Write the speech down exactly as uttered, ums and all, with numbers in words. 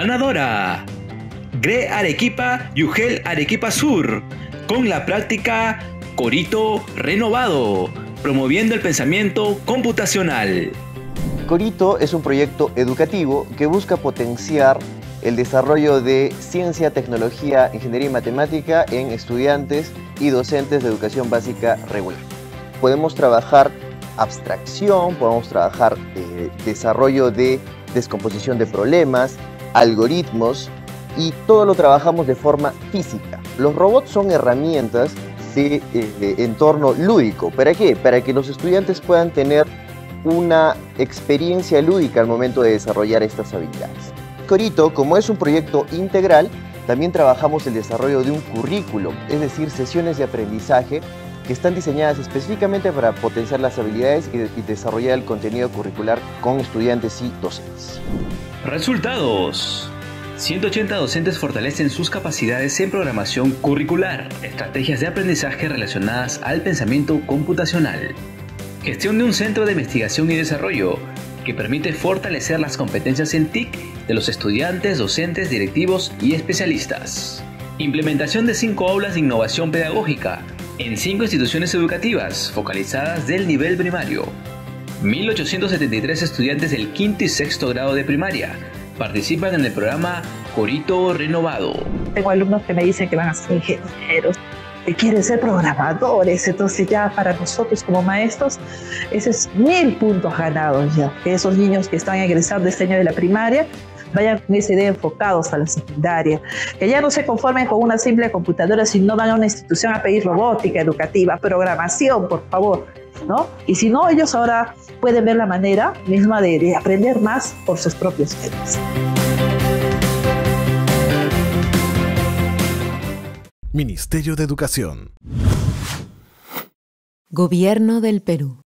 Ganadora: G R E Arequipa y U G E L Arequipa Sur, con la práctica Corito Renovado, promoviendo el pensamiento computacional. Corito es un proyecto educativo que busca potenciar el desarrollo de ciencia, tecnología, ingeniería y matemática en estudiantes y docentes de educación básica regular. Podemos trabajar abstracción, podemos trabajar eh, desarrollo de descomposición de problemas, algoritmos, y todo lo trabajamos de forma física. Los robots son herramientas de, eh, de entorno lúdico. ¿Para qué? Para que los estudiantes puedan tener una experiencia lúdica al momento de desarrollar estas habilidades. Corito, como es un proyecto integral, también trabajamos el desarrollo de un currículum, es decir, sesiones de aprendizaje que están diseñadas específicamente para potenciar las habilidades y, de, y desarrollar el contenido curricular con estudiantes y docentes. Resultados: ciento ochenta docentes fortalecen sus capacidades en programación curricular, estrategias de aprendizaje relacionadas al pensamiento computacional, gestión de un centro de investigación y desarrollo que permite fortalecer las competencias en T I C de los estudiantes, docentes, directivos y especialistas, implementación de cinco aulas de innovación pedagógica en cinco instituciones educativas focalizadas del nivel primario. mil ochocientos setenta y tres estudiantes del quinto y sexto grado de primaria participan en el programa Corito Renovado. Tengo alumnos que me dicen que van a ser ingenieros, que quieren ser programadores, entonces ya para nosotros como maestros, ese es mil puntos ganados ya. Que esos niños que están egresando de este año de la primaria vayan con esa idea enfocados a la secundaria, que ya no se conformen con una simple computadora, sino van a una institución a pedir robótica educativa, programación, por favor, ¿no? Y si no, ellos ahora pueden ver la manera misma de, de aprender más por sus propios medios. Ministerio de Educación. Gobierno del Perú.